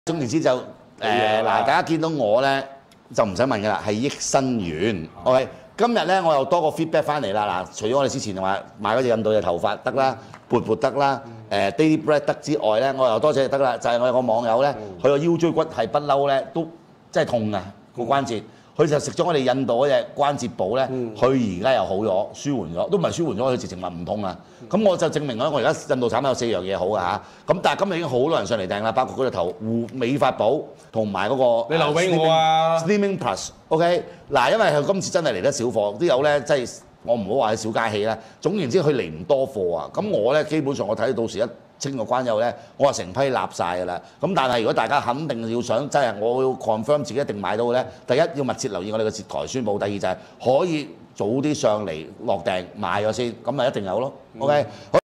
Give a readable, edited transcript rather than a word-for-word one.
總言之就大家見到我咧就唔使問㗎啦，係益生元。OK， 今日咧我又多個 feedback 翻嚟啦。嗱，除咗我哋之前話買嗰隻印度嘅頭髮得啦，勃得啦，Daily Bread 得之外咧，我又多謝得啦。就係我有個網友咧，佢個腰椎骨係不嬲咧，都真係痛啊個關節。佢就食咗我哋印度嗰隻關節寶咧，佢而家又好咗，舒緩咗，都唔係舒緩咗，佢直情話唔痛啊！咁我就證明咗我而家印度產品有4樣嘢好嘅嚇。咁但係今日已經好多人上嚟訂啦，包括嗰隻頭護美髮寶同埋嗰個你留俾我啊 Slimming Plus。OK， 嗱，因為佢今次真係嚟得少貨，啲友咧即係我唔好話佢小家氣啦。總言之，佢嚟唔多貨啊。咁我咧基本上我睇到時一清個關之後咧，我話成批立晒㗎啦。咁但係如果大家肯定要想真係我要 confirm 自己一定買到嘅咧，第一要密切留意我哋嘅節台宣佈，第二就係可以早啲上嚟落訂買咗先，咁咪一定有咯。OK。